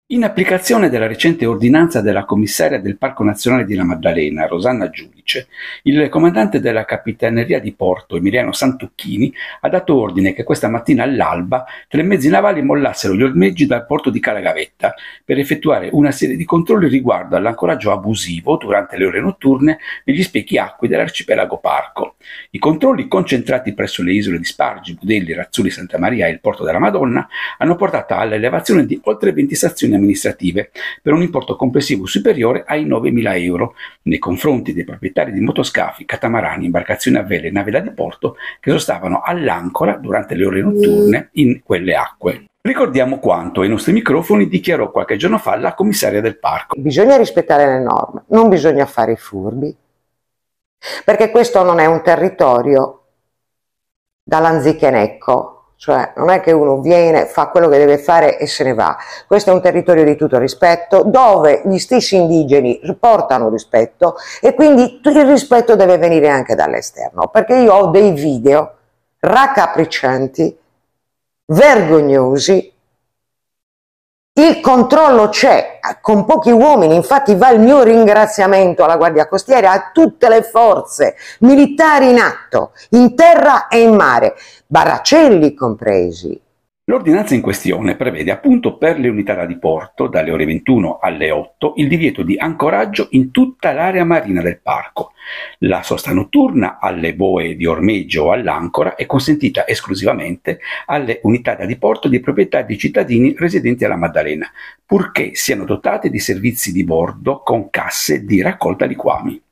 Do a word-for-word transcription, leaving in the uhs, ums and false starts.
In applicazione della recente ordinanza della commissaria del Parco Nazionale di La Maddalena, Rosanna Giudice, il comandante della Capitaneria di Porto, Emiliano Santucchini, ha dato ordine che questa mattina all'alba tre mezzi navali mollassero gli ormeggi dal porto di Calagavetta per effettuare una serie di controlli riguardo all'ancoraggio abusivo durante le ore notturne negli specchi acque dell'arcipelago Parco. I controlli, concentrati presso le isole di Spargi, Budelli, Razzuli, Santa Maria e il Porto della Madonna, hanno portato all'elevazione di oltre venti stazioni amministrative per un importo complessivo superiore ai novemila euro nei confronti dei proprietari di motoscafi, catamarani, imbarcazioni a vele e navi da diporto che sostavano all'ancora durante le ore notturne in quelle acque. Ricordiamo quanto ai nostri microfoni dichiarò qualche giorno fa la commissaria del parco. Bisogna rispettare le norme, non bisogna fare i furbi, perché questo non è un territorio da Lanzichenecco. Cioè non è che uno viene, fa quello che deve fare e se ne va. Questo è un territorio di tutto rispetto, dove gli stessi indigeni portano rispetto e quindi il rispetto deve venire anche dall'esterno, perché io ho dei video raccapriccianti, vergognosi. Il controllo c'è, con pochi uomini, infatti va il mio ringraziamento alla Guardia Costiera, a tutte le forze militari in atto, in terra e in mare, barracelli compresi. L'ordinanza in questione prevede appunto per le unità da diporto, dalle ore ventuno alle otto, il divieto di ancoraggio in tutta l'area marina del parco. La sosta notturna alle boe di ormeggio o all'ancora è consentita esclusivamente alle unità da diporto di proprietà di cittadini residenti alla Maddalena, purché siano dotate di servizi di bordo con casse di raccolta liquami.